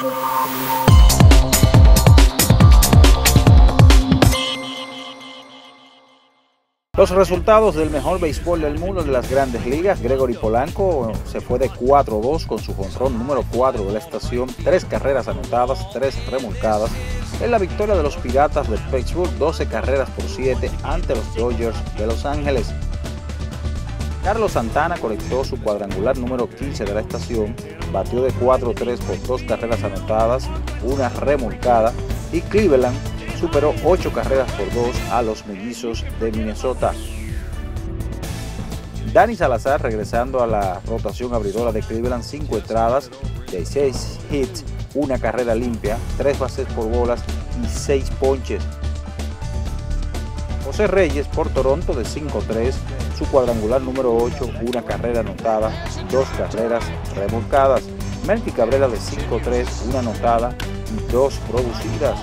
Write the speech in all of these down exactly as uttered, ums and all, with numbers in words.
Los resultados del mejor béisbol del mundo de las grandes ligas: Gregory Polanco se fue de cuatro a dos con su jonrón número cuatro de la estación, tres carreras anotadas, tres remolcadas, en la victoria de los Piratas de Pittsburgh, doce carreras por siete ante los Dodgers de Los Ángeles. Carlos Santana conectó su cuadrangular número quince de la estación, batió de cuatro a tres por dos carreras anotadas, una remolcada, y Cleveland superó ocho carreras por dos a los Mellizos de Minnesota. Danny Salazar, regresando a la rotación abridora de Cleveland, cinco entradas, de seis hits, una carrera limpia, tres bases por bolas y seis ponches. José Reyes por Toronto de cinco a tres, su cuadrangular número ocho, una carrera anotada, dos carreras remolcadas. Melky Cabrera de cinco a tres, una anotada y dos producidas.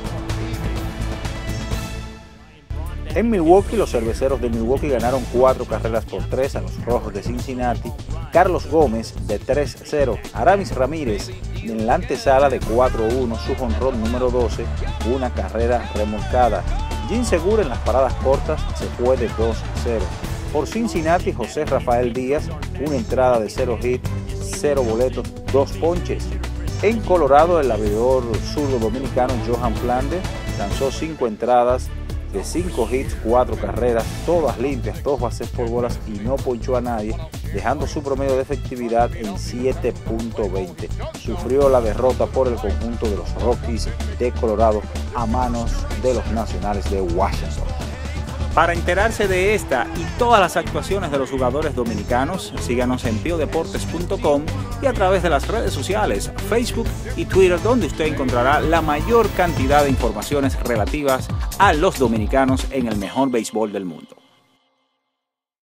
En Milwaukee, los cerveceros de Milwaukee ganaron cuatro carreras por tres a los Rojos de Cincinnati. Carlos Gómez de tres a cero. Aramis Ramírez en la antesala de cuatro a uno, su jonrón número doce, una carrera remolcada. Jean Segura en las paradas cortas se fue de dos a cero. Por Cincinnati, José Rafael Díaz, una entrada de cero hits, cero boletos, dos ponches. En Colorado, el abridor zurdo dominicano Johan Flandes lanzó cinco entradas de cinco hits, cuatro carreras, todas limpias, dos bases por bolas y no ponchó a nadie, dejando su promedio de efectividad en siete punto veinte. Sufrió la derrota por el conjunto de los Rockies de Colorado a manos de los Nacionales de Washington. Para enterarse de esta y todas las actuaciones de los jugadores dominicanos, síganos en pio deportes punto com y a través de las redes sociales, Facebook y Twitter, donde usted encontrará la mayor cantidad de informaciones relativas a los dominicanos en el mejor béisbol del mundo.